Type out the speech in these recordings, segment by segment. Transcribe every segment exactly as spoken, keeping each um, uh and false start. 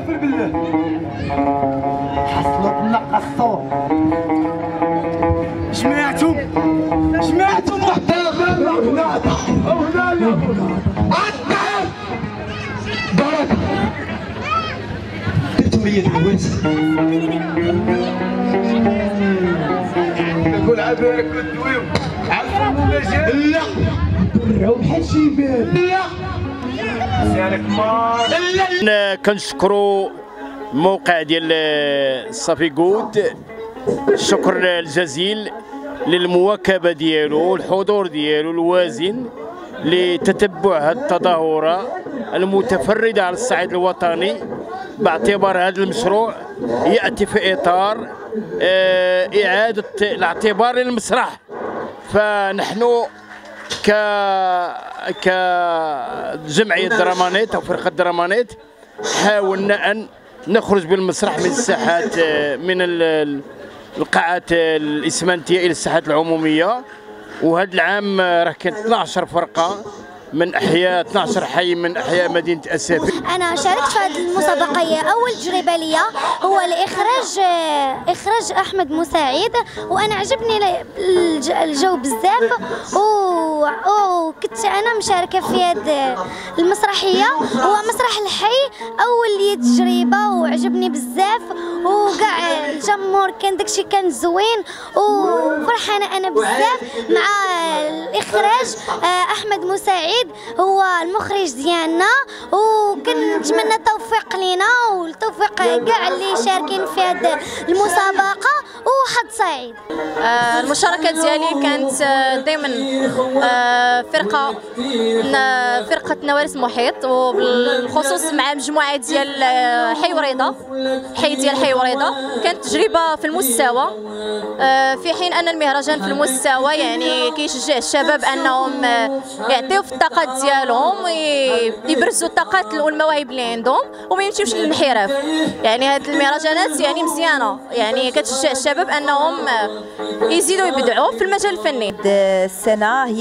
كافر بالله حصلوا لنا قصوا جمعتم جمعتم محترم هنا هنا الطعام بركة درتو هي العواس كنقول عبالك كدويو عرفوا المجال لا برعو بحال شي باب لا كنشكروا الموقع ديال الصافي جود الشكر الجزيل للمواكبه ديالو والحضور ديالو الوازن لتتبع هذه التظاهره المتفرده على الصعيد الوطني باعتبار هذا المشروع ياتي في اطار اعاده الاعتبار للمسرح. فنحن ك كجمعيه درامانيت او فرقه درامانيت حاولنا ان نخرج بالمسرح من الساحات من القاعات الاسمنتيه الى الساحات العموميه. وهذا العام راه كاين اثناش فرقه من احياء اثناش حي من احياء مدينه اسفي. انا شاركت في هذه المسابقه، هي اول تجربه ليا، هو الاخراج اخراج احمد مساعد، وانا عجبني الجو بزاف وكنت انا مشاركه في هذه المسرحيه. هو مسرح الحي اول تجربه وعجبني بزاف، وكاع الجمهور كان داكشي كان زوين وفرحانه انا بزاف مع الاخراج. احمد مساعد هو المخرج ديالنا، وكنتمنى التوفيق لينا والتوفيق كاع اللي شاركين في هذه المسابقه وحظ سعيد. آه المشاركه ديالي كانت دائما آه فرقه فرقه نوارس محيط، وبالخصوص مع مجموعه ديال حي وريضه حي ديال حي وريضه. كانت تجربه في المستوى، آه في حين ان المهرجان في المستوى يعني كيشجع الشباب انهم يعطيو في الطاقات ديالهم ويبرزوا الطاقات والمواهب اللي عندهم وما يمشيوش للانحراف. يعني هاد المهرجانات يعني مزيانه، يعني كتشجع الشباب انهم يزيدوا يبدعوا في المجال الفني. السنه هي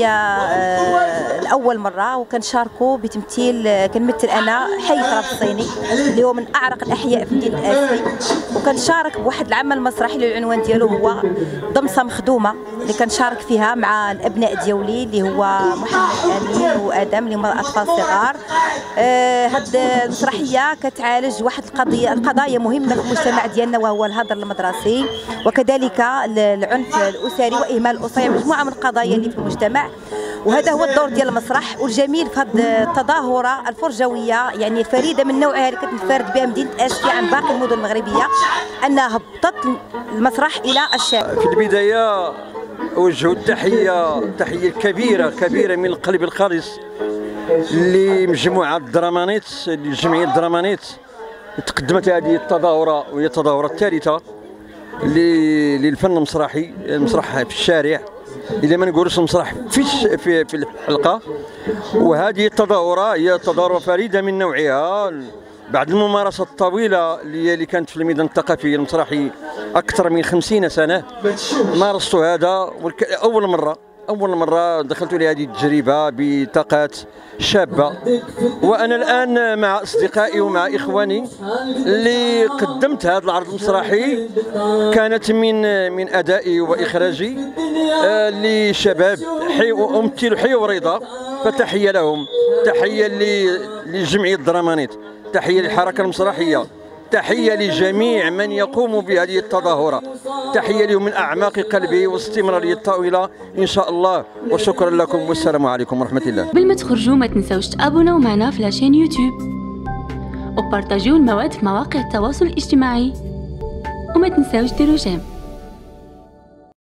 الاول مره وكنشاركوا بتمثيل، كنمثل انا حي خراب الصيني اللي هو من اعرق الاحياء في مدينه اسفي، وكنشارك بواحد العمل مسرحي اللي العنوان ديالو هو ضمصه مخدومه اللي كنشارك فيها مع الابناء ديالي اللي هو محمد امين وادم اللي هما اطفال صغار. آه هاد المسرحيه كتعالج واحد القضيه القضايا مهمه في المجتمع ديالنا، وهو الهدر المدرسي وكذلك العنف الاسري واهمال الاسره، مجموعه من القضايا اللي في المجتمع. وهذا هو الدور ديال المسرح. والجميل في هذه التظاهره الفرجويه يعني فريده من نوعها اللي كتنفرد بها مدينه اسفي عن باقي المدن المغربيه، انها هبطت المسرح الى الشارع. في البدايه اوجه التحيه تحيه كبيره كبيره من القلب الخالص لمجموعه درامانيت، لجمعيه درامانيت تقدمت هذه التظاهره، وهي التظاهره الثالثه للفن المسرحي، المسرح في الشارع، إذا ما نقولوش المسرح في في في الحلقه. وهذه التظاهره هي تظاهره فريده من نوعها بعد الممارسه الطويله اللي كانت في الميدان الثقافي المسرحي اكثر من خمسين سنه. مارست هذا اول مره اول مره دخلت لهذه التجربه بطاقات شابه، وانا الان مع اصدقائي ومع اخواني اللي قدمت هذا العرض المسرحي. كانت من من ادائي واخراجي آه لشباب حي وامثل حي وريضه، فتحيه لهم، تحيه لجمعيه درامانيت، تحيه للحركه المسرحيه، تحية لجميع من يقوم بهذه التظاهرة، تحية لهم من أعماق قلبي واستمرارية طويلة إن شاء الله. وشكرا لكم والسلام عليكم ورحمة الله. قبل ما تخرجوا ما تنساوش تابوناو معنا في لاشين يوتيوب وبارطاجيو المواد في مواقع التواصل الاجتماعي، وما تنساوش ديروا جيم.